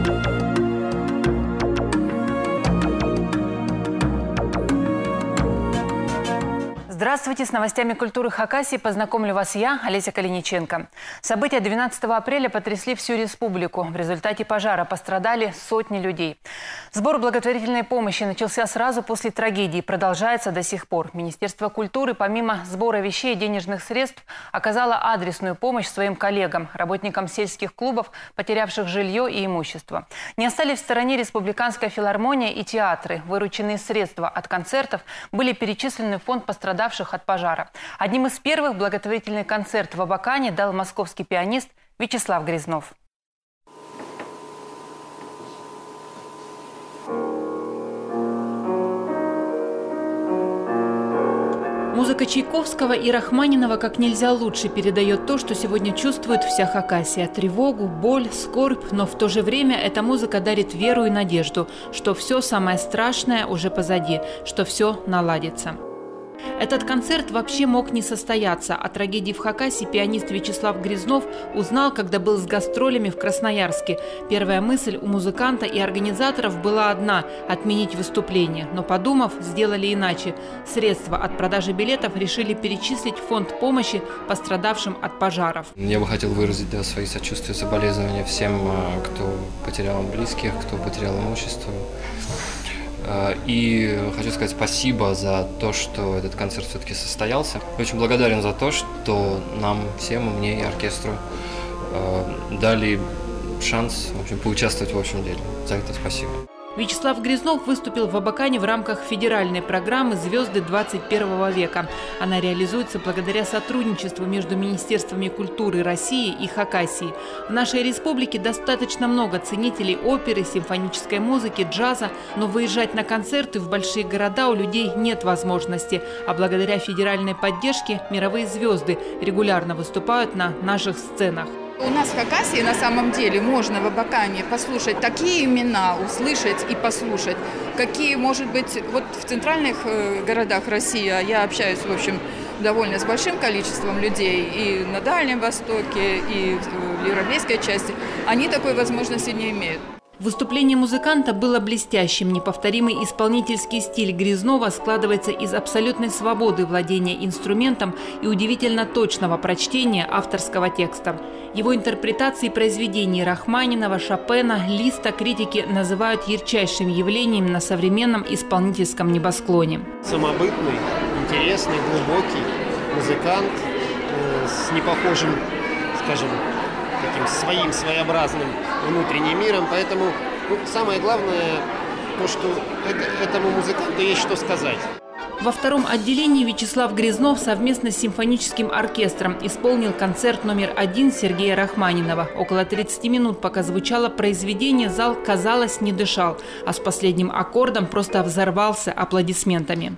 Здравствуйте! С новостями культуры Хакасии познакомлю вас я, Олеся Калиниченко. События 12 апреля потрясли всю республику. В результате пожара пострадали сотни людей. Сбор благотворительной помощи начался сразу после трагедии и продолжается до сих пор. Министерство культуры помимо сбора вещей и денежных средств оказало адресную помощь своим коллегам, работникам сельских клубов, потерявших жилье и имущество. Не остались в стороне Республиканская филармония и театры. Вырученные средства от концертов были перечислены в фонд пострадавших от пожара. Одним из первых благотворительный концерт в Абакане дал московский пианист Вячеслав Грязнов. Музыка Чайковского и Рахманинова как нельзя лучше передает то, что сегодня чувствует вся Хакасия. Тревогу, боль, скорбь, но в то же время эта музыка дарит веру и надежду, что все самое страшное уже позади, что все наладится. Этот концерт вообще мог не состояться. О трагедии в Хакасии пианист Вячеслав Грязнов узнал, когда был с гастролями в Красноярске. Первая мысль у музыканта и организаторов была одна – отменить выступление. Но подумав, сделали иначе. Средства от продажи билетов решили перечислить в фонд помощи пострадавшим от пожаров. Я бы хотел выразить свои сочувствия, соболезнования всем, кто потерял близких, кто потерял имущество. И хочу сказать спасибо за то, что этот концерт все-таки состоялся. Очень благодарен за то, что нам всем, мне и оркестру, дали шанс поучаствовать в общем деле. За это спасибо. Вячеслав Грязнов выступил в Абакане в рамках федеральной программы «Звезды 21 века». Она реализуется благодаря сотрудничеству между Министерствами культуры России и Хакасии. В нашей республике достаточно много ценителей оперы, симфонической музыки, джаза, но выезжать на концерты в большие города у людей нет возможности. А благодаря федеральной поддержке мировые звезды регулярно выступают на наших сценах. У нас в Хакасии на самом деле можно в Абакане послушать такие имена, услышать и послушать, какие, может быть, вот в центральных городах России, а я общаюсь, в общем, довольно с большим количеством людей и на Дальнем Востоке, и в европейской части, они такой возможности не имеют. Выступление музыканта было блестящим. Неповторимый исполнительский стиль Грязнова складывается из абсолютной свободы владения инструментом и удивительно точного прочтения авторского текста. Его интерпретации произведений Рахманинова, Шопена, Листа критики называют ярчайшим явлением на современном исполнительском небосклоне. Самобытный, интересный, глубокий музыкант с непохожим, скажем, таким своим своеобразным внутренним миром. Поэтому самое главное, то, что этому музыканту есть что сказать. Во втором отделении Вячеслав Грязнов совместно с симфоническим оркестром исполнил концерт номер 1 Сергея Рахманинова. Около 30 минут, пока звучало произведение, зал, казалось, не дышал, а с последним аккордом просто взорвался аплодисментами.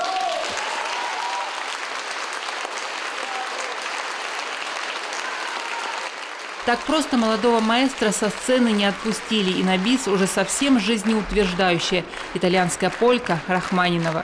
Так просто молодого маэстро со сцены не отпустили, и на бис уже совсем жизнеутверждающая итальянская полька Рахманинова.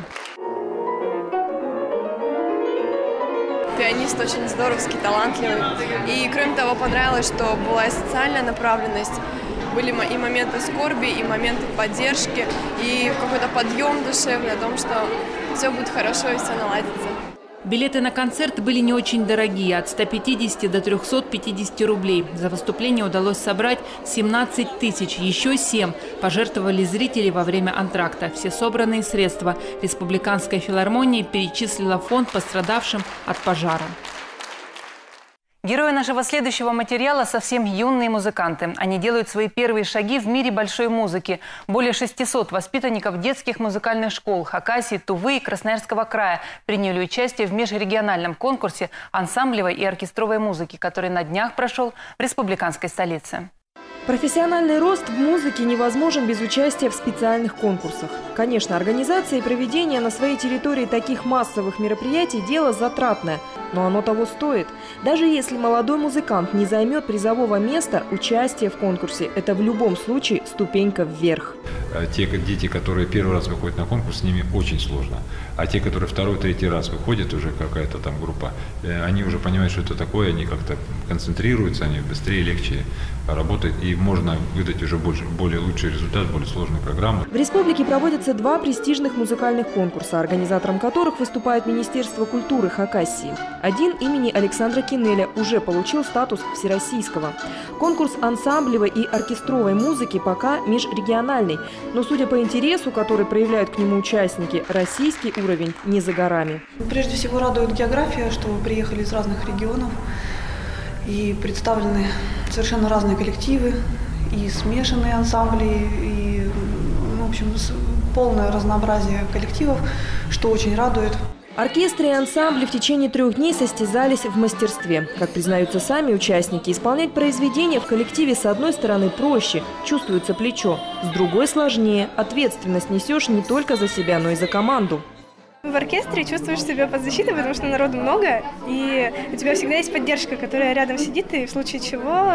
Пианист очень здоровский, талантливый. И кроме того, понравилось, что была и социальная направленность. Были и моменты скорби, и моменты поддержки, и какой-то подъем душевный о том, что все будет хорошо и все наладится. Билеты на концерт были не очень дорогие – от 150 до 350 рублей. За выступление удалось собрать 17 тысяч, еще 7 пожертвовали зрители во время антракта. Все собранные средства Республиканская филармония перечислила в фонд пострадавшим от пожара. Герои нашего следующего материала – совсем юные музыканты. Они делают свои первые шаги в мире большой музыки. Более 600 воспитанников детских музыкальных школ Хакасии, Тувы и Красноярского края приняли участие в межрегиональном конкурсе ансамблевой и оркестровой музыки, который на днях прошел в республиканской столице. Профессиональный рост в музыке невозможен без участия в специальных конкурсах. Конечно, организация и проведение на своей территории таких массовых мероприятий – дело затратное, но оно того стоит. Даже если молодой музыкант не займет призового места, участие в конкурсе – это в любом случае ступенька вверх. Те дети, которые первый раз выходят на конкурс, с ними очень сложно. А те, которые второй, третий раз выходят, уже какая-то там группа, они уже понимают, что это такое, они как-то концентрируются, они быстрее, легче работает, и можно выдать уже более лучший результат, более сложные программы. В республике проводятся 2 престижных музыкальных конкурса, организатором которых выступает Министерство культуры Хакасии. Один имени Александра Кинеля уже получил статус всероссийского. Конкурс ансамблевой и оркестровой музыки пока межрегиональный, но судя по интересу, который проявляют к нему участники, российский уровень не за горами. Прежде всего радует география, что вы приехали из разных регионов и представлены совершенно разные коллективы, и смешанные ансамбли, и, в общем, полное разнообразие коллективов, что очень радует. Оркестры и ансамбли в течение 3 дней состязались в мастерстве. Как признаются сами участники, исполнять произведения в коллективе с одной стороны проще, чувствуется плечо, с другой сложнее. Ответственность несешь не только за себя, но и за команду. В оркестре чувствуешь себя под защитой, потому что народу много, и у тебя всегда есть поддержка, которая рядом сидит, и в случае чего,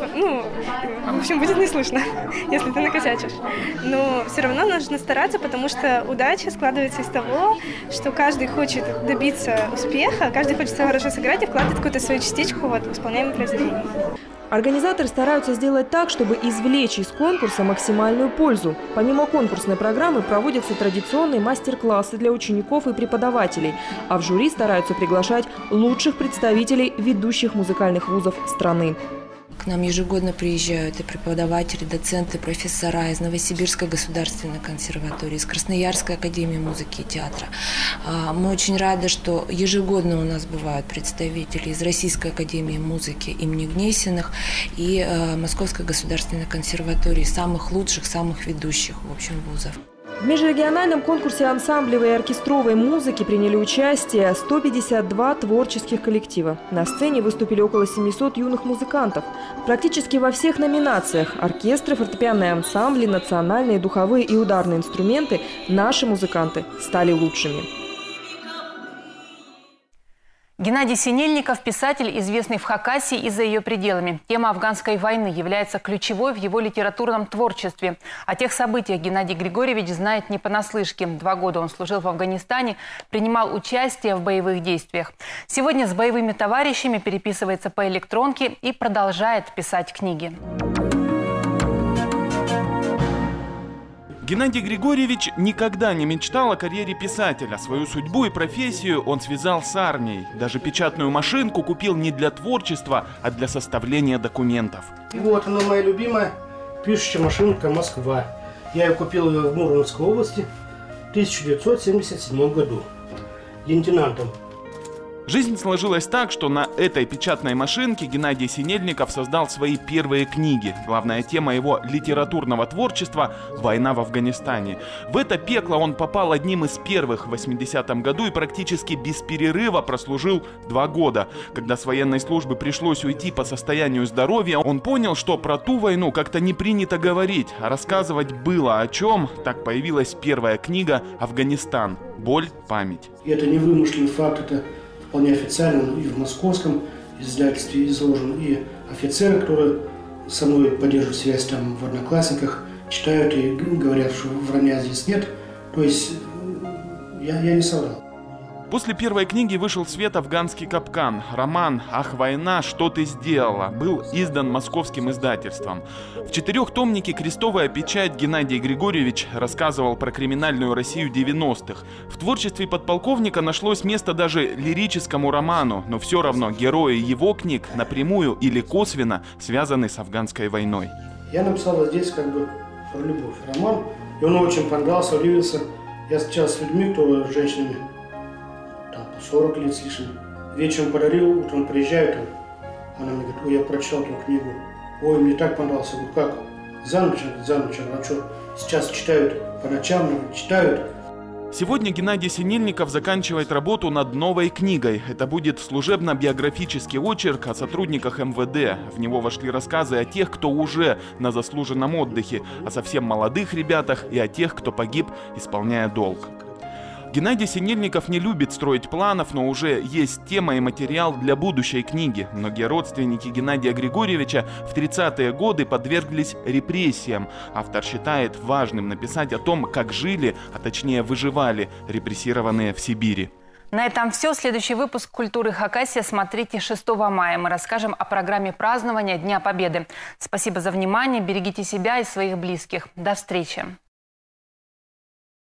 в общем, будет не слышно, если ты накосячишь. Но все равно нужно стараться, потому что удача складывается из того, что каждый хочет добиться успеха, каждый хочет хорошо сыграть и вкладывать какую-то свою частичку в исполняемое произведение. Организаторы стараются сделать так, чтобы извлечь из конкурса максимальную пользу. Помимо конкурсной программы проводятся традиционные мастер-классы для учеников и преподавателей, а в жюри стараются приглашать лучших представителей ведущих музыкальных вузов страны. К нам ежегодно приезжают и преподаватели, доценты, профессора из Новосибирской государственной консерватории, из Красноярской академии музыки и театра. Мы очень рады, что ежегодно у нас бывают представители из Российской академии музыки имени Гнесиных и Московской государственной консерватории, самых лучших, самых ведущих, в общем, вузов. В межрегиональном конкурсе ансамблевой и оркестровой музыки приняли участие 152 творческих коллектива. На сцене выступили около 700 юных музыкантов. Практически во всех номинациях – оркестры, фортепианные ансамбли, национальные, духовые и ударные инструменты – наши музыканты стали лучшими. Геннадий Синельников – писатель, известный в Хакасии и за ее пределами. Тема афганской войны является ключевой в его литературном творчестве. О тех событиях Геннадий Григорьевич знает не понаслышке. 2 года он служил в Афганистане, принимал участие в боевых действиях. Сегодня с боевыми товарищами переписывается по электронке и продолжает писать книги. Геннадий Григорьевич никогда не мечтал о карьере писателя. Свою судьбу и профессию он связал с армией. Даже печатную машинку купил не для творчества, а для составления документов. И вот она, моя любимая пишущая машинка «Москва». Я ее купил в Мурманской области в 1977 году лейтенантом. Жизнь сложилась так, что на этой печатной машинке Геннадий Синельников создал свои первые книги. Главная тема его литературного творчества – война в Афганистане. В это пекло он попал одним из первых в 80-м году и практически без перерыва прослужил 2 года. Когда с военной службы пришлось уйти по состоянию здоровья, он понял, что про ту войну как-то не принято говорить, а рассказывать было о чем. Так появилась первая книга «Афганистан. Боль, память». И это не вымышленный факт, это вполне официально и в московском издательстве изложен, и офицеры, которые со мной поддерживают связь там в Одноклассниках, читают и говорят, что вранья здесь нет. То есть я не соврал. После первой книги вышел в свет «Афганский капкан». Роман «Ах, война, что ты сделала» был издан московским издательством. В 4-томнике «Крестовая печать» Геннадий Григорьевич рассказывал про криминальную Россию 90-х. В творчестве подполковника нашлось место даже лирическому роману, но все равно герои его книг напрямую или косвенно связаны с афганской войной. Я написал здесь как бы про любовь роман, и он очень понравился, удивился. Я сейчас с людьми, кто с женщинами, по 40 лет с лишним. Вечером подарил, утром приезжаю, она мне говорит: ой, я прочитал эту книгу, ой, мне так понравился. Я говорю: как? За ночь, а что? Сейчас читают по ночам, читают. Сегодня Геннадий Синельников заканчивает работу над новой книгой. Это будет служебно-биографический очерк о сотрудниках МВД. В него вошли рассказы о тех, кто уже на заслуженном отдыхе, о совсем молодых ребятах и о тех, кто погиб, исполняя долг. Геннадий Синельников не любит строить планов, но уже есть тема и материал для будущей книги. Многие родственники Геннадия Григорьевича в 30-е годы подверглись репрессиям. Автор считает важным написать о том, как жили, а точнее выживали репрессированные в Сибири. На этом все. Следующий выпуск «Культуры Хакасии» смотрите 6 мая. Мы расскажем о программе празднования Дня Победы. Спасибо за внимание. Берегите себя и своих близких. До встречи.